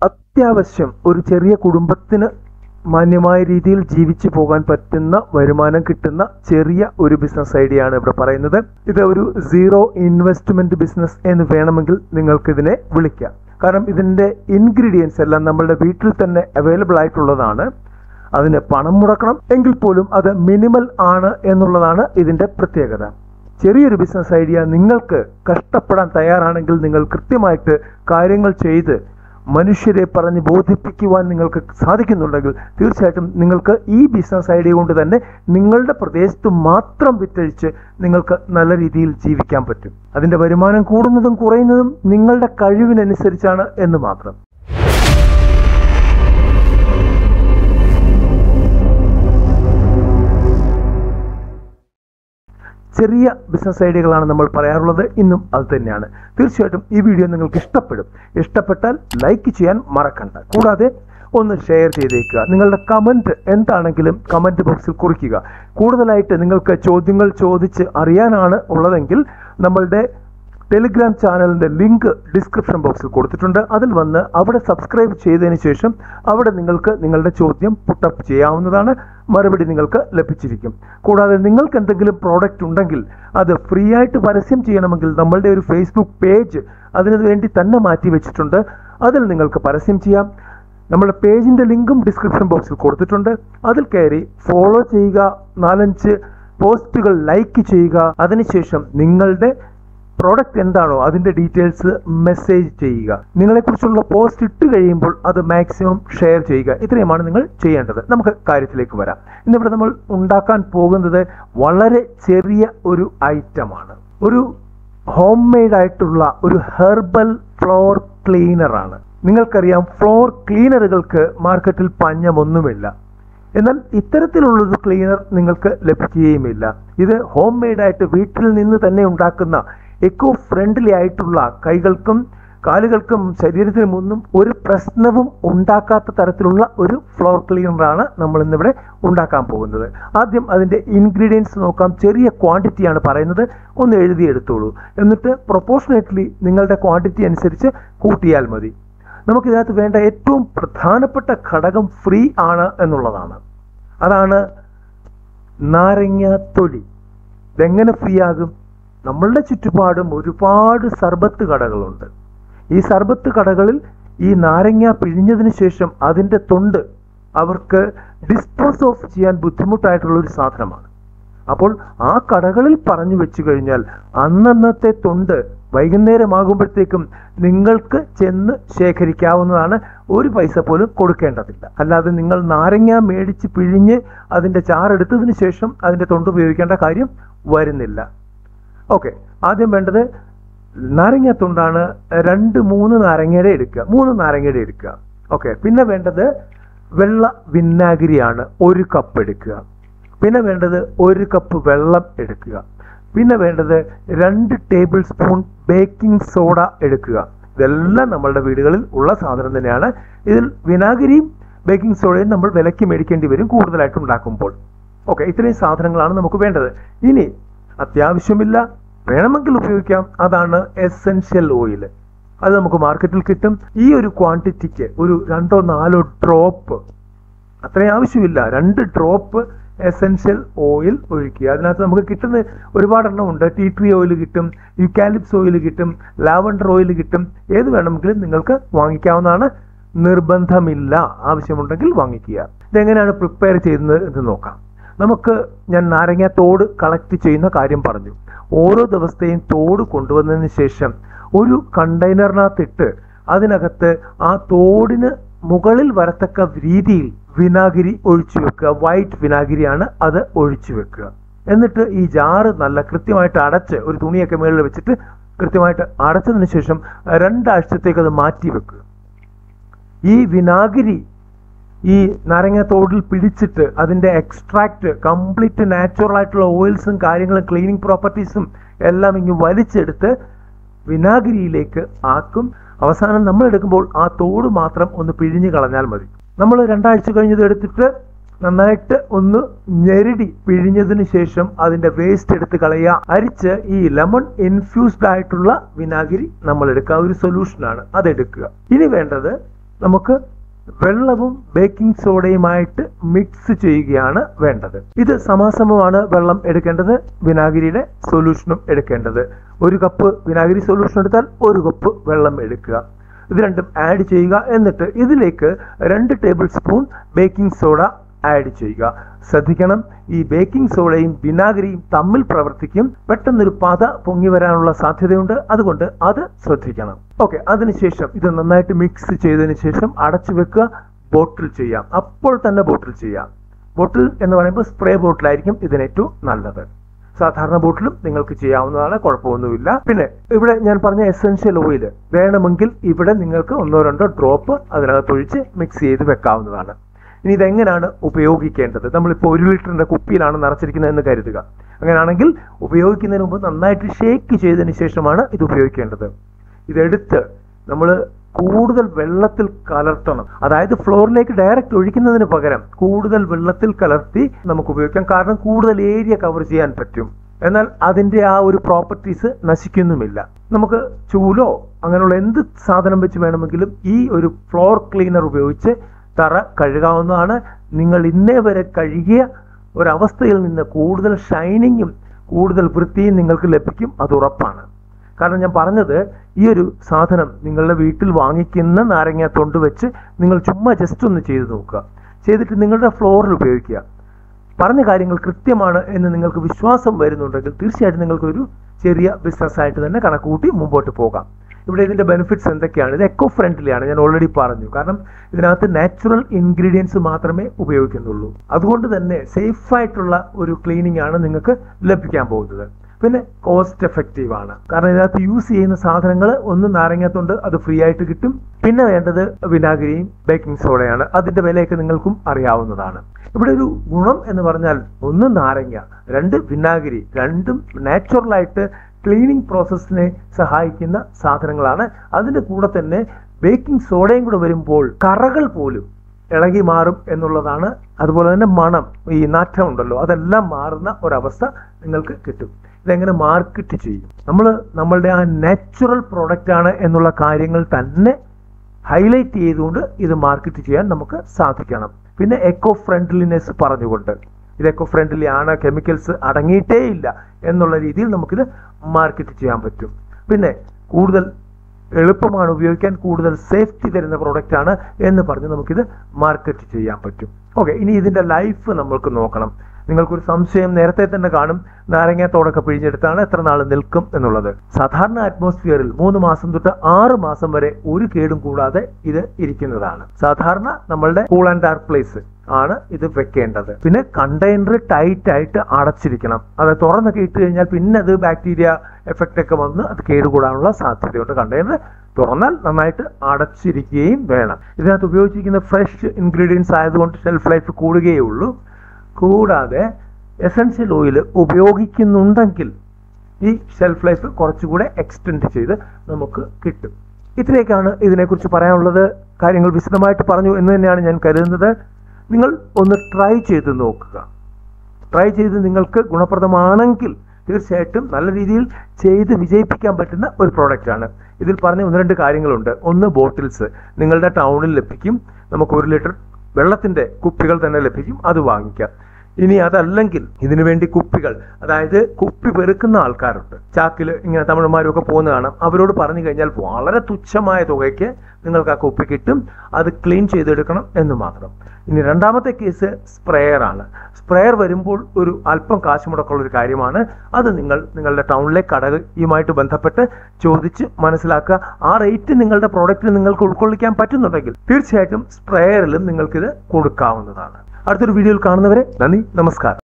അത്യാവശ്യം ഒരു ചെറിയ കുടുംബത്തിന് മാന്യമായ രീതിയിൽ ജീവിച്ചു പോകാൻ പറ്റുന്ന വരുമാനം കിട്ടുന്ന ചെറിയ ഒരു ബിസിനസ് ഐഡിയ ആണ് ഇവിടെ പറയുന്നത്. ഇത് ഒരു സീറോ ഇൻവെസ്റ്റ്മെന്റ് ബിസിനസ് എന്ന് വേണമെങ്കിൽ നിങ്ങൾക്ക് ഇതിനെ വിളിക്കാം. കാരണം ഇതിന്റെ ഇൻഗ്രീഡിയൻസ് എല്ലാം നമ്മളുടെ വീട്ടിൽ തന്നെ അവൈലബിൾ ആയിട്ടുള്ളതാണ്. അതിന് പണം മുടക്കണം എങ്കിൽ പോലും അത് മിനിമൽ ആണ് എന്നുള്ളതാണ് ഇതിന്റെ പ്രത്യേകത. ചെറിയൊരു ബിസിനസ് ഐഡിയ നിങ്ങൾക്ക് കഷ്ടപ്പെടാൻ തയ്യാറാണെങ്കിൽ, നിങ്ങൾ കൃത്യമായിട്ട് കാര്യങ്ങൾ ചെയ്ത് മനുഷ്യരെ പറഞ്ഞ് ബോധിപ്പിക്കുവാൻ നിങ്ങൾക്ക് സാധിക്കുന്നുണ്ടെങ്കിൽ, തീർച്ചയായിട്ടും നിങ്ങൾക്ക് ഈ ബിസിനസ് ഐഡിയ കൊണ്ട് തന്നെ നിങ്ങളുടെ പ്രദേശത്ത് മാത്രം വിറ്റഴിച്ച് നിങ്ങൾക്ക് നല്ല രീതിയിൽ ജീവിക്കാൻ പറ്റും. അതിന്റെ വരുമാനം കൂടുന്നതും കുറയുന്നതും നിങ്ങളുടെ കഴിവിനനുസരിച്ചാണ് എന്ന് മാത്രം. ചെറിയ ബിസിനസ് ഐഡിയകളാണ് നമ്മൾ പറയാറുള്ളത്. ഇന്നും അത് തന്നെയാണ്. തീർച്ചയായിട്ടും ഈ വീഡിയോ നിങ്ങൾക്ക് ഇഷ്ടപ്പെടും. ഇഷ്ടപ്പെട്ടാൽ ലൈക്ക് ചെയ്യാൻ മറക്കണ്ട. കൂടാതെ ഒന്ന് ഷെയർ ചെയ്തേക്കുക. നിങ്ങളുടെ കമന്റ് എന്താണെങ്കിലും കമന്റ് ബോക്സിൽ കുറിക്കുക. കൂടുതലായിട്ട് നിങ്ങൾക്ക് ചോദ്യങ്ങൾ ചോദിച്ച് അറിയാനാണ് ഉള്ളതെങ്കിൽ നമ്മളുടെ ടെലിഗ്രാം ചാനലിന്റെ ലിങ്ക് ഡിസ്ക്രിപ്ഷൻ ബോക്സിൽ കൊടുത്തിട്ടുണ്ട്. അതിൽ വന്ന് അവിടെ സബ്സ്ക്രൈബ് ചെയ്തതിന് ശേഷം അവിടെ നിങ്ങൾക്ക് നിങ്ങളുടെ ചോദ്യം പുട്ടപ്പ് ചെയ്യാവുന്നതാണ്. മറുപടി നിങ്ങൾക്ക് ലഭിച്ചിരിക്കും. കൂടാതെ നിങ്ങൾക്ക് എന്തെങ്കിലും പ്രോഡക്റ്റ് ഉണ്ടെങ്കിൽ അത് ഫ്രീ ആയിട്ട് പരസ്യം ചെയ്യണമെങ്കിൽ നമ്മളുടെ ഒരു ഫേസ്ബുക്ക് പേജ് അതിനു വേണ്ടി തന്നെ മാറ്റി വെച്ചിട്ടുണ്ട്. അതിൽ നിങ്ങൾക്ക് പരസ്യം ചെയ്യാം. നമ്മുടെ പേജിന്റെ ലിങ്കും ഡിസ്ക്രിപ്ഷൻ ബോക്സിൽ കൊടുത്തിട്ടുണ്ട്. അതിൽ കയറി ഫോളോ ചെയ്യുക, 4-5 പോസ്റ്റുകൾ ലൈക്ക് ചെയ്യുക. അതിനുശേഷം നിങ്ങളുടെ പ്രോഡക്റ്റ് എന്താണോ അതിന്റെ ഡീറ്റെയിൽസ് മെസ്സേജ് ചെയ്യുക. നിങ്ങളെക്കുറിച്ചുള്ള പോസ്റ്റ് ഇട്ട് കഴിയുമ്പോൾ അത് മാക്സിമം ഷെയർ ചെയ്യുക. ഇത്രയുമാണ് നിങ്ങൾ ചെയ്യേണ്ടത്. നമുക്ക് കാര്യത്തിലേക്ക് വരാം. ഇന്നിവിടെ നമ്മൾ ഉണ്ടാക്കാൻ പോകുന്നത് വളരെ ചെറിയ ഒരു ഐറ്റമാണ്. ഒരു ഹോം മെയ്ഡ് ആയിട്ടുള്ള ഒരു ഹെർബൽ ഫ്ലോർ ക്ലീനർ ആണ്. നിങ്ങൾക്കറിയാം, ഫ്ലോർ ക്ലീനറുകൾക്ക് മാർക്കറ്റിൽ പഞ്ഞമൊന്നുമില്ല. എന്നാൽ ഇത്തരത്തിലുള്ളൊരു ക്ലീനർ നിങ്ങൾക്ക് ലഭിക്കുകയുമില്ല. ഇത് ഹോം മെയ്ഡ് ആയിട്ട് വീട്ടിൽ നിന്ന് തന്നെ ഉണ്ടാക്കുന്ന എക്കോ ഫ്രണ്ട്ലി ആയിട്ടുള്ള കൈകൾക്കും കാലുകൾക്കും ശരീരത്തിനും ഒന്നും ഒരു പ്രശ്നവും ഉണ്ടാക്കാത്ത തരത്തിലുള്ള ഒരു ഫ്ലോർ ക്ലീനറാണ് നമ്മൾ ഇന്നിവിടെ ഉണ്ടാക്കാൻ പോകുന്നത്. ആദ്യം അതിന്റെ ഇൻഗ്രീഡിയൻസ് നോക്കാം. ചെറിയ ക്വാണ്ടിറ്റിയാണ് പറയുന്നത്. ഒന്ന് എഴുതിയെടുത്തോളൂ. എന്നിട്ട് പ്രൊപ്പോർഷനേറ്റ്ലി നിങ്ങളുടെ ക്വാണ്ടിറ്റി അനുസരിച്ച് കൂട്ടിയാൽ മതി. നമുക്കിതിനകത്ത് വേണ്ട ഏറ്റവും പ്രധാനപ്പെട്ട ഘടകം ഫ്രീ ആണ് എന്നുള്ളതാണ്. അതാണ് നാരങ്ങ തൊലി. ഇതെങ്ങനെ ഫ്രീ ആകും? നമ്മളുടെ ചുറ്റുപാടും ഒരുപാട് സർബത്ത് കടകളുണ്ട്. ഈ സർബത്ത് കടകളിൽ ഈ നാരങ്ങ പിഴിഞ്ഞതിന് ശേഷം അതിന്റെ തൊണ്ട് അവർക്ക് ഡിസ്പോസ് ഓഫ് ചെയ്യാൻ ബുദ്ധിമുട്ടായിട്ടുള്ള ഒരു സാധനമാണ്. അപ്പോൾ ആ കടകളിൽ പറഞ്ഞു വെച്ചു കഴിഞ്ഞാൽ അന്നന്നത്തെ തൊണ്ട് വൈകുന്നേരമാകുമ്പോഴത്തേക്കും നിങ്ങൾക്ക് ചെന്ന് ശേഖരിക്കാവുന്നതാണ്. ഒരു പൈസ പോലും കൊടുക്കേണ്ടതില്ല. അല്ലാതെ നിങ്ങൾ നാരങ്ങ മേടിച്ച് പിഴിഞ്ഞ് അതിന്റെ ചാറെടുത്തതിന് ശേഷം അതിന്റെ തൊണ്ട് ഉപയോഗിക്കേണ്ട കാര്യം വരുന്നില്ല. ഓക്കെ, ആദ്യം വേണ്ടത് നാരങ്ങ തൊണ്ടാണ്. 2-3 നാരങ്ങയുടെ എടുക്കുക. 3 നാരങ്ങയുടെ എടുക്കുക. ഓക്കെ, പിന്നെ വേണ്ടത് വെള്ള വിനാഗിരിയാണ്. 1 കപ്പ് എടുക്കുക. പിന്നെ വേണ്ടത് 1 കപ്പ് വെള്ളം എടുക്കുക. പിന്നെ വേണ്ടത് 2 ടേബിൾ സ്പൂൺ ബേക്കിംഗ് സോഡ എടുക്കുക. ഇതെല്ലാം നമ്മളുടെ വീടുകളിൽ ഉള്ള സാധനം തന്നെയാണ്. ഇതിൽ വിനാഗിരിയും ബേക്കിംഗ് സോഡയും നമ്മൾ വിലയ്ക്ക് മേടിക്കേണ്ടി വരും കൂടുതലായിട്ട് ഉണ്ടാക്കുമ്പോൾ. ഓക്കെ, ഇത്രയും സാധനങ്ങളാണ് നമുക്ക് വേണ്ടത്. ഇനി അത്യാവശ്യമില്ല, വേണമെങ്കിൽ ഉപയോഗിക്കാം, അതാണ് എസെൻഷ്യൽ ഓയിൽ. അത് നമുക്ക് മാർക്കറ്റിൽ കിട്ടും. ഈ ഒരു ക്വാണ്ടിറ്റിക്ക് ഒരു 2-4 ഡ്രോപ്പ്, അത്രയും ആവശ്യമില്ല, 2 ഡ്രോപ്പ് എസെൻഷ്യൽ ഓയിൽ ഒഴിക്കുക. അതിനകത്ത് നമുക്ക് കിട്ടുന്ന ഒരുപാടെണ്ണം ഉണ്ട്. ടീ ട്രീ ഓയിൽ കിട്ടും, യുക്കാലിപ്സ് ഓയിൽ കിട്ടും, ലാവൻഡർ ഓയിൽ കിട്ടും. ഏത് വേണമെങ്കിലും നിങ്ങൾക്ക് വാങ്ങിക്കാവുന്നതാണ്. നിർബന്ധമില്ല, ആവശ്യമുണ്ടെങ്കിൽ വാങ്ങിക്കുക. ഇതെങ്ങനെയാണ് പ്രിപ്പയർ ചെയ്യുന്നത് എന്ന് നോക്കാം. ഞാൻ നാരങ്ങ തോട് കളക്ട് ചെയ്യുന്ന കാര്യം പറഞ്ഞു. ഓരോ ദിവസത്തെയും തോട് കൊണ്ടുവന്നതിന് ശേഷം ഒരു കണ്ടെയ്നറിനകത്തിട്ട് അതിനകത്ത് ആ തോടിന് മുകളിൽ വരത്തക്ക രീതിയിൽ വിനാഗിരി ഒഴിച്ചു വെക്കുക. വൈറ്റ് വിനാഗിരിയാണ്, അത് ഒഴിച്ചു വെക്കുക. എന്നിട്ട് ഈ ജാറ് നല്ല കൃത്യമായിട്ട് അടച്ച് ഒരു തുണിയൊക്കെ മുകളിൽ വെച്ചിട്ട് കൃത്യമായിട്ട് അടച്ചതിന് ശേഷം 2 ആഴ്ചത്തേക്ക് അത് മാറ്റി വെക്കുക. ഈ വിനാഗിരി ഈ നാരങ്ങ തോടിൽ പിടിച്ചിട്ട് അതിന്റെ എക്സ്ട്രാക്ട് കംപ്ലീറ്റ് നാച്ചുറൽ ആയിട്ടുള്ള ഓയിൽസും കാര്യങ്ങളും ക്ലീനിങ് പ്രോപ്പർട്ടീസും എല്ലാം ഇങ്ങ് വലിച്ചെടുത്ത് വിനാഗിരിയിലേക്ക് ആക്കും. അവസാനം നമ്മൾ എടുക്കുമ്പോൾ ആ തോട് മാത്രം ഒന്ന് പിഴിഞ്ഞു കളഞ്ഞാൽ മതി. നമ്മൾ 2 ആഴ്ച കഴിഞ്ഞത് എടുത്തിട്ട് നന്നായിട്ട് ഒന്ന് ഞെരടി പിഴിഞ്ഞതിന് ശേഷം അതിന്റെ വേസ്റ്റ് എടുത്ത് കളയുക. അരിച്ച് ഈ ലെമൺ ഇൻഫ്യൂസ്ഡ് ആയിട്ടുള്ള വിനാഗിരി നമ്മൾ എടുക്കുക. ഒരു സൊല്യൂഷനാണ്, അതെടുക്കുക. ഇനി വേണ്ടത് നമുക്ക് വെള്ളവും ബേക്കിംഗ് സോഡയുമായിട്ട് മിക്സ് ചെയ്യുകയാണ് വേണ്ടത്. ഇത് സമാസമമാണ് വെള്ളം എടുക്കേണ്ടത്, വിനാഗിരിയുടെ സൊല്യൂഷനും എടുക്കേണ്ടത്. 1 കപ്പ് വിനാഗിരി സൊല്യൂഷൻ എടുത്താൽ 1 കപ്പ് വെള്ളം എടുക്കുക. ഇത് രണ്ടും ആഡ് ചെയ്യുക. എന്നിട്ട് ഇതിലേക്ക് 2 tablespoon baking soda add ചെയ്യുക. ശ്രദ്ധിക്കണം, ഈ ബേക്കിംഗ് സോഡയും വിനാഗിരിയും തമ്മിൽ പ്രവർത്തിക്കും. പെട്ടെന്നൊരു പത പൊങ്ങി വരാനുള്ള സാധ്യതയുണ്ട്. അതുകൊണ്ട് അത് ശ്രദ്ധിക്കണം. ഓക്കെ, അതിനുശേഷം ഇത് നന്നായിട്ട് മിക്സ് ചെയ്തതിന് ശേഷം അടച്ചു വെക്കുക. ബോട്ടിൽ ചെയ്യാം, അപ്പോൾ തന്നെ ബോട്ടിൽ ചെയ്യാം. ബോട്ടിൽ എന്ന് പറയുമ്പോൾ സ്പ്രേ ബോട്ടിലായിരിക്കും ഇതിന് ഏറ്റവും നല്ലത്. സാധാരണ ബോട്ടിലും നിങ്ങൾക്ക് ചെയ്യാവുന്നതാണ്, കുഴപ്പമൊന്നുമില്ല. പിന്നെ ഇവിടെ ഞാൻ പറഞ്ഞ എസെൻഷ്യൽ ഓയിൽ വേണമെങ്കിൽ ഇവിടെ നിങ്ങൾക്ക് 1-2 ഡ്രോപ്പ് അതിനകത്തൊഴിച്ച് മിക്സ് ചെയ്ത് വെക്കാവുന്നതാണ്. ഇനി ഇതെങ്ങനെയാണ് ഉപയോഗിക്കേണ്ടത്? നമ്മളിപ്പോൾ 1 ലിറ്ററിന്റെ കുപ്പിയിലാണ് നിറച്ചിരിക്കുന്നത് എന്ന് കരുതുക. അങ്ങനെയാണെങ്കിൽ ഉപയോഗിക്കുന്നതിന് മുമ്പ് നന്നായിട്ട് ഷേക്ക് ചെയ്തതിന് ശേഷമാണ് ഇത് ഉപയോഗിക്കേണ്ടത്. ഇതെടുത്ത് നമ്മൾ കൂടുതൽ വെള്ളത്തിൽ കലർത്തണം. അതായത് ഫ്ലോറിലേക്ക് ഡയറക്റ്റ് ഒഴിക്കുന്നതിന് പകരം കൂടുതൽ വെള്ളത്തിൽ കലർത്തി നമുക്ക് ഉപയോഗിക്കാം. കാരണം കൂടുതൽ ഏരിയ കവർ ചെയ്യാൻ പറ്റും. എന്നാൽ അതിന്റെ ആ ഒരു പ്രോപ്പർട്ടീസ് നശിക്കുന്നുമില്ല. നമുക്ക് ചൂലോ അങ്ങനെയുള്ള എന്ത് സാധനം വെച്ച് വേണമെങ്കിലും ഈ ഒരു ഫ്ലോർ ക്ലീനർ ഉപയോഗിച്ച് തറ കഴുകാവുന്നതാണ്. നിങ്ങൾ ഇന്നേ വരെ കഴുകിയ ഒരവസ്ഥയിൽ നിന്ന് കൂടുതൽ ഷൈനിങ്ങും കൂടുതൽ വൃത്തിയും നിങ്ങൾക്ക് ലഭിക്കും, അത് ഉറപ്പാണ്. കാരണം ഞാൻ പറഞ്ഞത്, ഈ ഒരു സാധനം നിങ്ങളുടെ വീട്ടിൽ വാങ്ങിക്കുന്ന നാരങ്ങ തൊണ്ട് വെച്ച് നിങ്ങൾ ചുമ്മാ ജസ്റ്റ് ഒന്ന് ചെയ്ത് നോക്കുക. ചെയ്തിട്ട് നിങ്ങളുടെ ഫ്ലോറിൽ ഉപയോഗിക്കുക. പറഞ്ഞ കാര്യങ്ങൾ കൃത്യമാണ് എന്ന് നിങ്ങൾക്ക് വിശ്വാസം വരുന്നുണ്ടെങ്കിൽ തീർച്ചയായിട്ടും നിങ്ങൾക്കൊരു ചെറിയ ബിസിനസ്സായിട്ട് തന്നെ കണക്കുകൂട്ടി മുമ്പോട്ട് പോകാം. ഇവിടെ ഇതിന്റെ ബെനിഫിറ്റ്സ് എന്തൊക്കെയാണ്? ഇത് എക്കോ ഫ്രണ്ട്ലി ആണ്, ഞാൻ ഓൾറെഡി പറഞ്ഞു. കാരണം ഇതിനകത്ത് നാച്ചുറൽ ഇൻഗ്രീഡിയൻസ് മാത്രമേ ഉപയോഗിക്കുന്നുള്ളൂ. അതുകൊണ്ട് തന്നെ സേഫായിട്ടുള്ള ഒരു ക്ലീനിങ് ആണ് നിങ്ങൾക്ക് ലഭിക്കാൻ പോകുന്നത്. പിന്നെ കോസ്റ്റ് എഫക്റ്റീവ് ആണ്. കാരണം ഇതിനകത്ത് യൂസ് ചെയ്യുന്ന സാധനങ്ങൾ ഒന്ന് നാരങ്ങാത്തൊണ്ട് അത് ഫ്രീ ആയിട്ട് കിട്ടും. പിന്നെ വേണ്ടത് വിനാഗിരിയും ബേക്കിംഗ് സോഡയാണ്. അതിന്റെ വിലയൊക്കെ നിങ്ങൾക്കും അറിയാവുന്നതാണ്. ഇവിടെ ഒരു ഗുണം എന്ന് പറഞ്ഞാൽ 1 നാരങ്ങ, 2 വിനാഗിരി, രണ്ടും നാച്ചുറലായിട്ട് ക്ലീനിങ് പ്രോസസ്സിനെ സഹായിക്കുന്ന സാധനങ്ങളാണ്. അതിന്റെ കൂടെ തന്നെ ബേക്കിംഗ് സോഡയും കൂടെ വരുമ്പോൾ കറകൾ പോലും ഇളകി മാറും എന്നുള്ളതാണ്. അതുപോലെ തന്നെ മണം, ഈ നാറ്റം ഉണ്ടല്ലോ, അതെല്ലാം മാറുന്ന ഒരവസ്ഥ നിങ്ങൾക്ക് കിട്ടും. ഇതെങ്ങനെ മാർക്കറ്റ് ചെയ്യും? നമ്മളുടെ ആ നാച്ചുറൽ പ്രോഡക്റ്റ് ആണ് എന്നുള്ള കാര്യങ്ങൾ തന്നെ ഹൈലൈറ്റ് ചെയ്തുകൊണ്ട് ഇത് മാർക്കറ്റ് ചെയ്യാൻ നമുക്ക് സാധിക്കണം. പിന്നെ എക്കോ ഫ്രണ്ട്ലിനെസ് പറഞ്ഞുകൊണ്ട്, ഇത് എക്കോ ഫ്രണ്ട്ലി ആണ്, കെമിക്കൽസ് അടങ്ങിയിട്ടേ ഇല്ല എന്നുള്ള രീതിയിൽ നമുക്കിത് മാർക്കറ്റ് ചെയ്യാൻ പറ്റും. പിന്നെ കൂടുതൽ എളുപ്പമാണ് ഉപയോഗിക്കാൻ, കൂടുതൽ സേഫ്റ്റി തരുന്ന പ്രോഡക്റ്റ് ആണ് എന്ന് പറഞ്ഞ് നമുക്കിത് മാർക്കറ്റ് ചെയ്യാൻ പറ്റും. ഓക്കെ, ഇനി ഇതിന്റെ ലൈഫ് നമ്മൾക്ക് നോക്കണം. നിങ്ങൾക്കൊരു സംശയം നേരത്തെ തന്നെ കാണും, നാരങ്ങാത്തോടൊക്കെ പിഴിഞ്ഞെടുത്താണ് എത്ര നാൾ നിൽക്കും എന്നുള്ളത്. സാധാരണ അറ്റ്മോസ്ഫിയറിൽ 3 മാസം തൊട്ട് 6 മാസം വരെ ഒരു കേടും കൂടാതെ ഇത് ഇരിക്കുന്നതാണ്. സാധാരണ നമ്മളുടെ കൂൾ ആൻഡ് ഡാർക്ക് പ്ലേസ് ആണ് ഇത് വെക്കേണ്ടത്. പിന്നെ കണ്ടെയ്നർ ടൈറ്റ് ആയിട്ട് അടച്ചിരിക്കണം. അത് തുറന്നൊക്കെ ഇട്ട് കഴിഞ്ഞാൽ പിന്നെ അത് ബാക്ടീരിയ എഫക്റ്റ് ഒക്കെ വന്ന് അത് കേടുകൂടാനുള്ള സാധ്യതയുണ്ട്. കണ്ടെയ്നർ തുറന്നാൽ നന്നായിട്ട് അടച്ചിരിക്കുകയും വേണം. ഇതിനകത്ത് ഉപയോഗിച്ചിരിക്കുന്ന ഫ്രഷ് ഇൻഗ്രീഡിയൻസ് ആയതുകൊണ്ട് ഷെൽഫ് ലൈഫ് കൂടുകയേ ഉള്ളൂ. കൂടാതെ എസൻഷ്യൽ ഓയിൽ ഉപയോഗിക്കുന്നുണ്ടെങ്കിൽ ഈ ഷെൽഫ് ലൈഫ് കുറച്ചുകൂടെ എക്സ്റ്റെൻഡ് ചെയ്ത് നമുക്ക് കിട്ടും. ഇത്രയൊക്കെയാണ് ഇതിനെക്കുറിച്ച് പറയാനുള്ളത്. കാര്യങ്ങൾ വിശദമായിട്ട് പറഞ്ഞു എന്ന് തന്നെയാണ് ഞാൻ കരുതുന്നത്. നിങ്ങൾ ഒന്ന് ട്രൈ ചെയ്ത് നോക്കുക. ട്രൈ ചെയ്ത് നിങ്ങൾക്ക് ഗുണപ്രദമാണെങ്കിൽ തീർച്ചയായിട്ടും നല്ല രീതിയിൽ ചെയ്ത് വിജയിപ്പിക്കാൻ പറ്റുന്ന ഒരു പ്രോഡക്റ്റാണ്. ഇതിൽ പറഞ്ഞ 1-2 കാര്യങ്ങളുണ്ട്. ഒന്ന്, ബോട്ടിൽസ് നിങ്ങളുടെ ടൗണിൽ ലഭിക്കും. നമുക്ക് 1 ലിറ്റർ വെള്ളത്തിന്റെ കുപ്പികൾ തന്നെ ലഭിക്കും, അത് വാങ്ങിക്കാം. ഇനി അതല്ലെങ്കിൽ ഇതിനു വേണ്ടി കുപ്പികൾ, അതായത് കുപ്പി പെറുക്കുന്ന ആൾക്കാരുണ്ട്, ചാക്കിൽ ഇങ്ങനെ തമിഴന്മാരൊക്കെ പോകുന്ന കാണാം. അവരോട് പറഞ്ഞു കഴിഞ്ഞാൽ വളരെ തുച്ഛമായ തുകയ്ക്ക് നിങ്ങൾക്ക് ആ കുപ്പി കിട്ടും. അത് ക്ലീൻ ചെയ്തെടുക്കണം എന്ന് മാത്രം. ഇനി രണ്ടാമത്തെ കേസ് സ്പ്രേയർ ആണ്. സ്പ്രേയർ വരുമ്പോൾ ഒരു അല്പം കാശ് മുടക്കുള്ള ഒരു കാര്യമാണ്. അത് നിങ്ങളുടെ ടൗണിലെ കടയുമായിട്ട് ബന്ധപ്പെട്ട് ചോദിച്ച് മനസ്സിലാക്കുക. ആ റേറ്റ് നിങ്ങളുടെ പ്രോഡക്റ്റിന് നിങ്ങൾക്ക് ഉൾക്കൊള്ളിക്കാൻ പറ്റുന്നുണ്ടെങ്കിൽ തീർച്ചയായിട്ടും സ്പ്രേയറിലും നിങ്ങൾക്കിത് കൊടുക്കാവുന്നതാണ്. അടുത്തൊരു വീഡിയോയിൽ കാണുന്നവരെ നന്ദി, നമസ്കാരം.